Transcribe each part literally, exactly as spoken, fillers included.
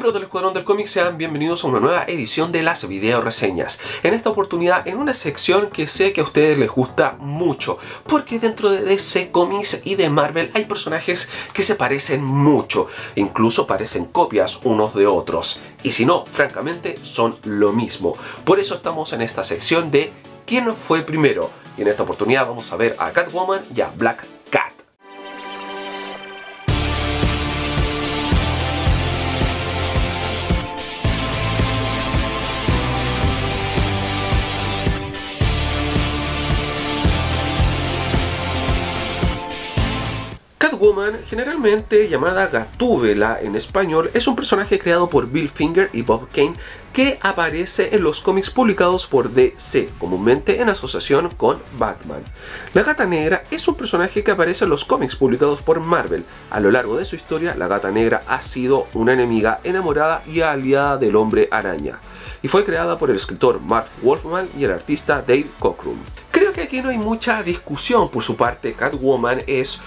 Miembros del Escuadrón del Cómic, sean bienvenidos a una nueva edición de las video reseñas. En esta oportunidad, en una sección que sé que a ustedes les gusta mucho, porque dentro de D C Comics y de Marvel hay personajes que se parecen mucho, incluso parecen copias unos de otros. Y si no, francamente, son lo mismo. Por eso estamos en esta sección de ¿quién fue primero? Y en esta oportunidad vamos a ver a Catwoman y a Black Cat. Catwoman, generalmente llamada Gatúbela en español, es un personaje creado por Bill Finger y Bob Kane que aparece en los cómics publicados por D C, comúnmente en asociación con Batman. La Gata Negra es un personaje que aparece en los cómics publicados por Marvel. A lo largo de su historia, la Gata Negra ha sido una enemiga enamorada y aliada del Hombre Araña, y fue creada por el escritor Marv Wolfman y el artista Dave Cockrum. Creo que aquí no hay mucha discusión por su parte. Catwoman es,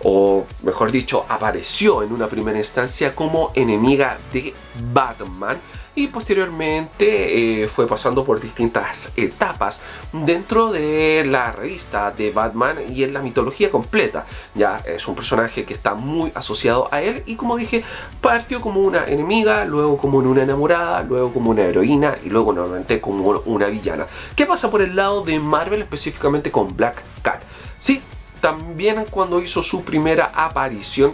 o mejor dicho, apareció en una primera instancia como enemiga de Batman y posteriormente eh, fue pasando por distintas etapas dentro de la revista de Batman y en la mitología completa. Ya es un personaje que está muy asociado a él y, como dije, partió como una enemiga, luego como una enamorada, luego como una heroína y luego nuevamente como una villana. ¿Qué pasa por el lado de Marvel, específicamente con Black Cat? Sí, también cuando hizo su primera aparición,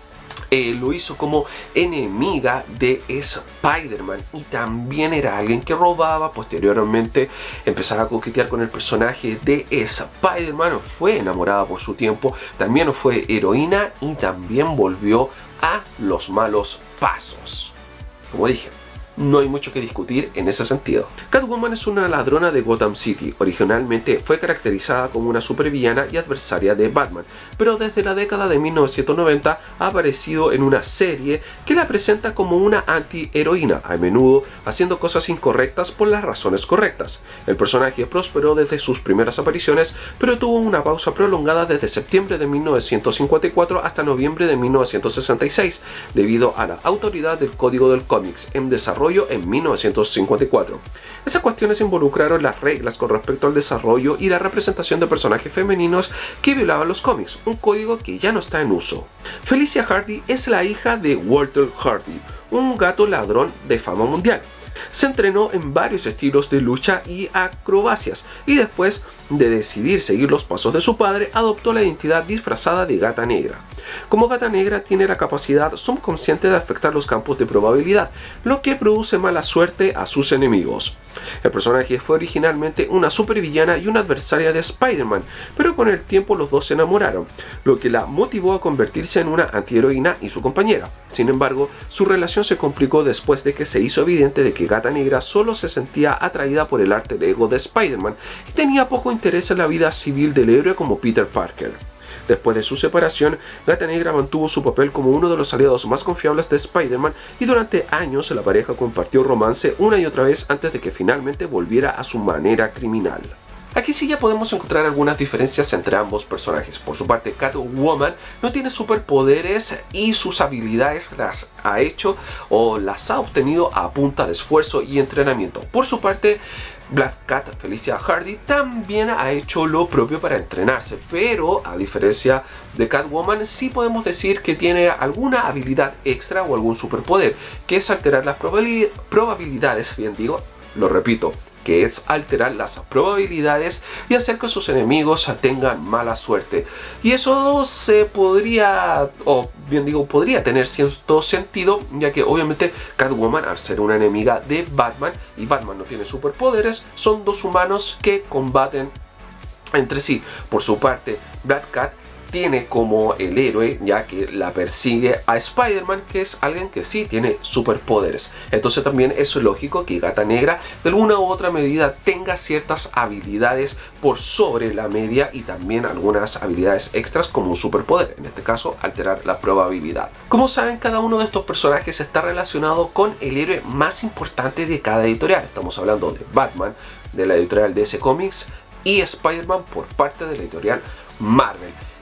eh, lo hizo como enemiga de Spider-Man y también era alguien que robaba. Posteriormente empezaba a coquetear con el personaje de Spider-Man, fue enamorada por su tiempo, también fue heroína y también volvió a los malos pasos. Como dije, no hay mucho que discutir en ese sentido. Catwoman es una ladrona de Gotham City. Originalmente fue caracterizada como una supervillana y adversaria de Batman, pero desde la década de mil novecientos noventa ha aparecido en una serie que la presenta como una antiheroína, a menudo haciendo cosas incorrectas por las razones correctas. El personaje prosperó desde sus primeras apariciones, pero tuvo una pausa prolongada desde septiembre de mil novecientos cincuenta y cuatro hasta noviembre de mil novecientos sesenta y seis, debido a la autoridad del Código del Cómics en desarrollo en mil novecientos cincuenta y cuatro. Esas cuestiones involucraron las reglas con respecto al desarrollo y la representación de personajes femeninos que violaban los cómics, un código que ya no está en uso. Felicia Hardy es la hija de Walter Hardy, un gato ladrón de fama mundial. Se entrenó en varios estilos de lucha y acrobacias y después de decidir seguir los pasos de su padre, adoptó la identidad disfrazada de Gata Negra. Como Gata Negra tiene la capacidad subconsciente de afectar los campos de probabilidad, lo que produce mala suerte a sus enemigos. El personaje fue originalmente una supervillana y una adversaria de Spider-Man, pero con el tiempo los dos se enamoraron, lo que la motivó a convertirse en una antiheroína y su compañera. Sin embargo, su relación se complicó después de que se hizo evidente de que Gata Negra solo se sentía atraída por el alter ego de Spider-Man y tenía poco interés en la vida civil del héroe como Peter Parker. Después de su separación, Gata Negra mantuvo su papel como uno de los aliados más confiables de Spider-Man y durante años la pareja compartió romance una y otra vez antes de que finalmente volviera a su manera criminal. Aquí sí ya podemos encontrar algunas diferencias entre ambos personajes. Por su parte, Catwoman no tiene superpoderes y sus habilidades las ha hecho o las ha obtenido a punta de esfuerzo y entrenamiento. Por su parte, Black Cat, Felicia Hardy, también ha hecho lo propio para entrenarse, pero a diferencia de Catwoman, sí podemos decir que tiene alguna habilidad extra o algún superpoder, que es alterar las probabilidades, bien digo, lo repito, que es alterar las probabilidades y hacer que sus enemigos tengan mala suerte. Y eso se podría, o bien digo, podría tener cierto sentido, ya que obviamente Catwoman, al ser una enemiga de Batman y Batman no tiene superpoderes, son dos humanos que combaten entre sí. Por su parte, Black Cat tiene como el héroe, ya que la persigue a Spider-Man, que es alguien que sí tiene superpoderes. Entonces también es lógico que Gata Negra de alguna u otra medida tenga ciertas habilidades por sobre la media y también algunas habilidades extras como un superpoder, en este caso alterar la probabilidad. Como saben, cada uno de estos personajes está relacionado con el héroe más importante de cada editorial. Estamos hablando de Batman, de la editorial D C Comics, y Spider-Man por parte de la editorial Marvel.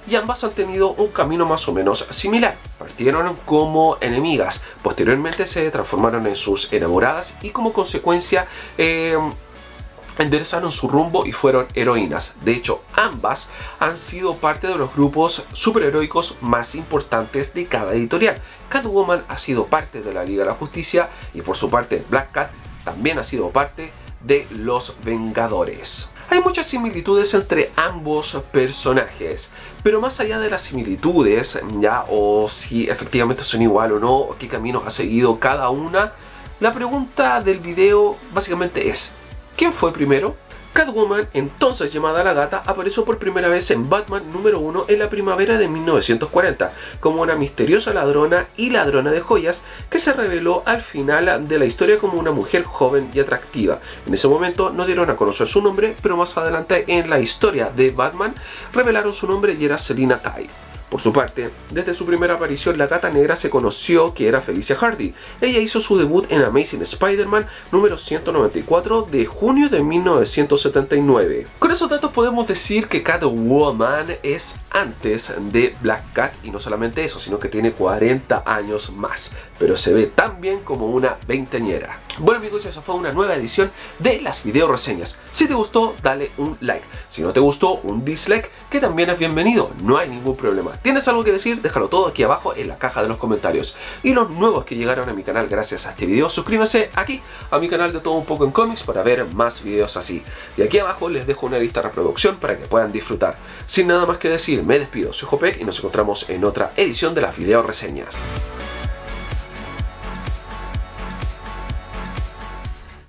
y ambas han tenido un camino más o menos similar. Partieron como enemigas, posteriormente se transformaron en sus enamoradas y como consecuencia eh, enderezaron su rumbo y fueron heroínas. De hecho, ambas han sido parte de los grupos superheroicos más importantes de cada editorial. Catwoman ha sido parte de la Liga de la Justicia y por su parte Black Cat también ha sido parte de los Vengadores. Hay muchas similitudes entre ambos personajes, pero más allá de las similitudes, ya, o si efectivamente son igual o no, o qué caminos ha seguido cada una, la pregunta del video básicamente es: ¿quién fue primero? Catwoman, entonces llamada la Gata, apareció por primera vez en Batman número uno en la primavera de mil novecientos cuarenta, como una misteriosa ladrona y ladrona de joyas que se reveló al final de la historia como una mujer joven y atractiva. En ese momento no dieron a conocer su nombre, pero más adelante en la historia de Batman revelaron su nombre y era Selina Kyle. Por su parte, desde su primera aparición, la Gata Negra se conoció que era Felicia Hardy. Ella hizo su debut en Amazing Spider-Man número ciento noventa y cuatro de junio de mil novecientos setenta y nueve. Con esos datos podemos decir que Catwoman es antes de Black Cat, y no solamente eso, sino que tiene cuarenta años más, pero se ve tan bien como una veinteañera. Bueno amigos, esa fue una nueva edición de las video reseñas. Si te gustó, dale un like. Si no te gustó, un dislike, que también es bienvenido, no hay ningún problema. ¿Tienes algo que decir? Déjalo todo aquí abajo en la caja de los comentarios. Y los nuevos que llegaron a mi canal gracias a este video, suscríbanse aquí a mi canal de Todo Un Poco en Cómics para ver más videos así. Y aquí abajo les dejo una lista de reproducción para que puedan disfrutar. Sin nada más que decir, me despido, soy Jopek y nos encontramos en otra edición de las video reseñas.